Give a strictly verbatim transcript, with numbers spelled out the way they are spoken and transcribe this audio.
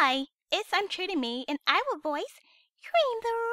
Hi, it's Imtruetome, and I will voice Cream the